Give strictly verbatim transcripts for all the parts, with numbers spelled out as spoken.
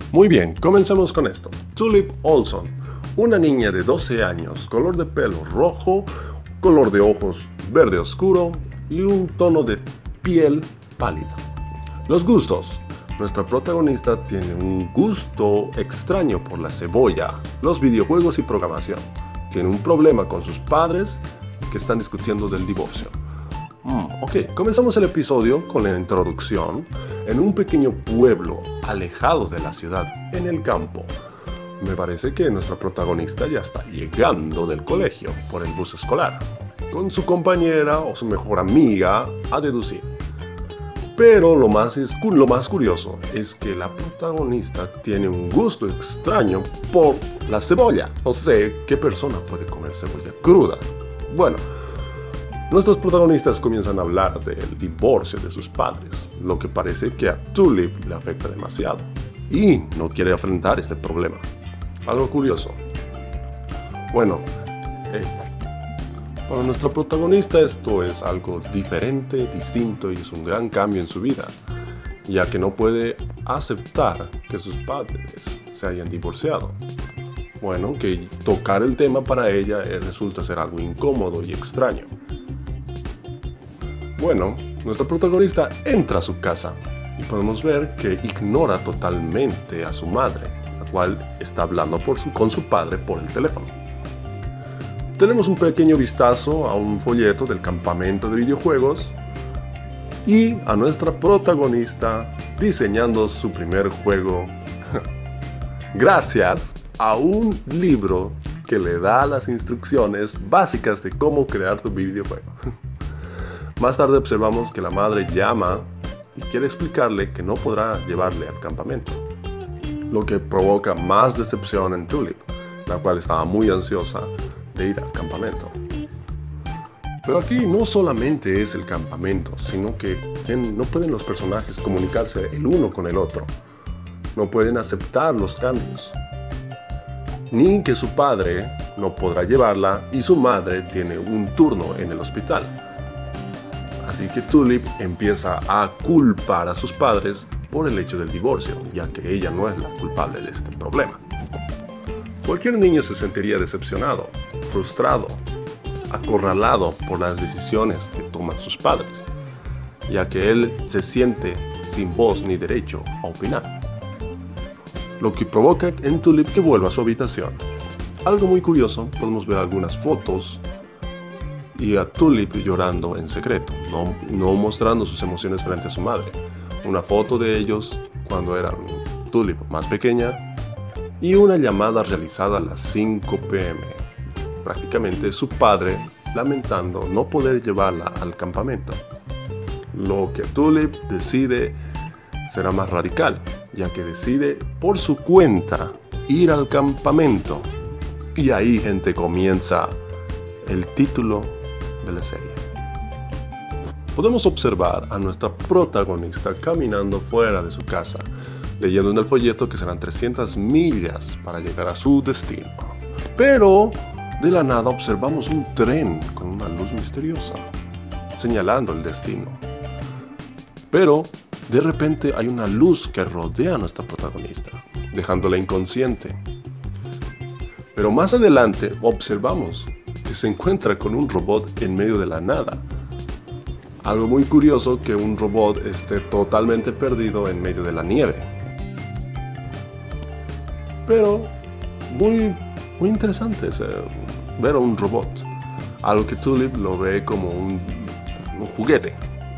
Muy bien, comencemos con esto. Tulip Olson, una niña de doce años, color de pelo rojo, color de ojos verde oscuro y un tono de piel pálido. Los gustos. Nuestra protagonista tiene un gusto extraño por la cebolla, los videojuegos y programación. Tiene un problema con sus padres que están discutiendo del divorcio. Mm, ok, comenzamos el episodio con la introducción en un pequeño pueblo alejado de la ciudad, en el campo. Me parece que nuestra protagonista ya está llegando del colegio por el bus escolar, con su compañera o su mejor amiga a deducir. Pero lo más, es, lo más curioso es que la protagonista tiene un gusto extraño por la cebolla. No sé qué persona puede comer cebolla cruda. Bueno, nuestros protagonistas comienzan a hablar del divorcio de sus padres, lo que parece que a Tulip le afecta demasiado y no quiere afrontar este problema. Algo curioso. Bueno, eh, para nuestra protagonista esto es algo diferente, distinto y es un gran cambio en su vida, ya que no puede aceptar que sus padres se hayan divorciado. Bueno, que tocar el tema para ella resulta ser algo incómodo y extraño. Bueno, nuestra protagonista entra a su casa y podemos ver que ignora totalmente a su madre, la cual está hablando por su, con su padre por el teléfono. Tenemos un pequeño vistazo a un folleto del campamento de videojuegos y a nuestra protagonista diseñando su primer juego gracias a un libro que le da las instrucciones básicas de cómo crear tu videojuego. Más tarde observamos que la madre llama y quiere explicarle que no podrá llevarle al campamento, lo que provoca más decepción en Tulip, la cual estaba muy ansiosa de ir al campamento. Pero aquí no solamente es el campamento, sino que no pueden los personajes comunicarse el uno con el otro. No pueden aceptar los cambios. Ni que su padre no podrá llevarla y su madre tiene un turno en el hospital. Así que Tulip empieza a culpar a sus padres por el hecho del divorcio, ya que ella no es la culpable de este problema. Cualquier niño se sentiría decepcionado, frustrado, acorralado por las decisiones que toman sus padres, ya que él se siente sin voz ni derecho a opinar. Lo que provoca en Tulip que vuelva a su habitación. Algo muy curioso, podemos ver algunas fotos y a Tulip llorando en secreto, no, no mostrando sus emociones frente a su madre. Una foto de ellos cuando era Tulip más pequeña y una llamada realizada a las cinco pe eme. Prácticamente su padre lamentando no poder llevarla al campamento. Lo que Tulip decide será más radical, ya que decide por su cuenta ir al campamento. Y ahí, gente, comienza el título de la serie. Podemos observar a nuestra protagonista caminando fuera de su casa, leyendo en el folleto que serán trescientas millas para llegar a su destino. Pero de la nada observamos un tren con una luz misteriosa, señalando el destino. Pero de repente hay una luz que rodea a nuestra protagonista, dejándola inconsciente. Pero más adelante observamos que se encuentra con un robot en medio de la nada. Algo muy curioso que un robot esté totalmente perdido en medio de la nieve. Pero muy, muy interesante es, eh, ver a un robot, algo que Tulip lo ve como un, un juguete.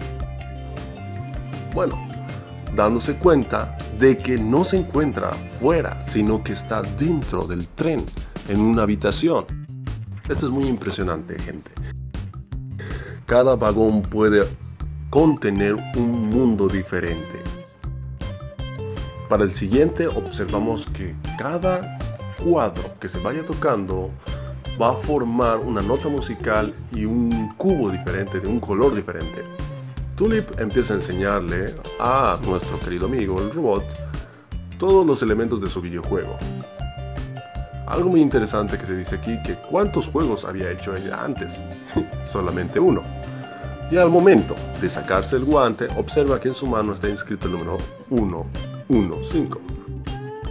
Bueno, dándose cuenta de que no se encuentra fuera, sino que está dentro del tren, en una habitación. Esto es muy impresionante, gente. Cada vagón puede contener un mundo diferente. Para el siguiente observamos que cada cuadro que se vaya tocando va a formar una nota musical y un cubo diferente, de un color diferente. Tulip empieza a enseñarle a nuestro querido amigo, el robot, todos los elementos de su videojuego. Algo muy interesante que se dice aquí, que cuántos juegos había hecho ella antes. Solamente uno. Y al momento de sacarse el guante, observa que en su mano está inscrito el número ciento quince.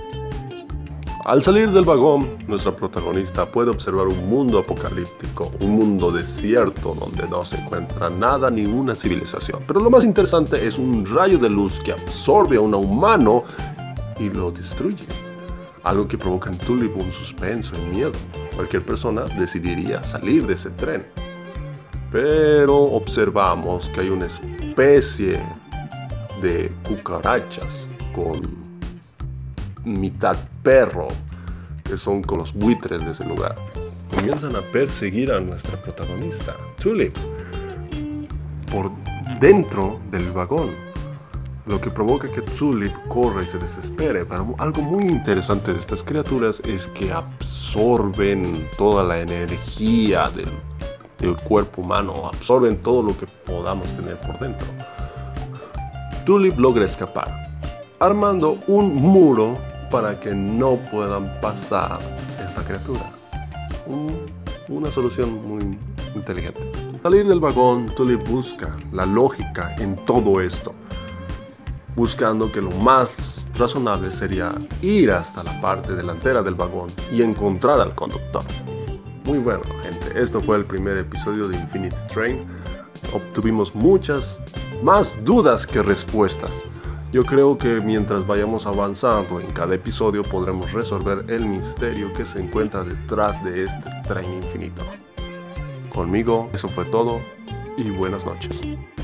Al salir del vagón, nuestra protagonista puede observar un mundo apocalíptico, un mundo desierto donde no se encuentra nada ni una civilización. Pero lo más interesante es un rayo de luz que absorbe a un humano y lo destruye. Algo que provoca en Tulip un suspenso y miedo. Cualquier persona decidiría salir de ese tren. Pero observamos que hay una especie de cucarachas con mitad perro, que son con los buitres de ese lugar. Comienzan a perseguir a nuestra protagonista, Tulip, por dentro del vagón, lo que provoca que Tulip corra y se desespere. Pero algo muy interesante de estas criaturas es que absorben toda la energía del, del cuerpo humano, absorben todo lo que podamos tener por dentro. Tulip logra escapar, armando un muro para que no puedan pasar esta criatura. Un, una solución muy inteligente. Al salir del vagón, Tulip busca la lógica en todo esto, buscando que lo más razonable sería ir hasta la parte delantera del vagón y encontrar al conductor. Muy bueno, gente, esto fue el primer episodio de Infinity Train. Obtuvimos muchas más dudas que respuestas. Yo creo que mientras vayamos avanzando en cada episodio podremos resolver el misterio que se encuentra detrás de este tren infinito. Conmigo eso fue todo y buenas noches.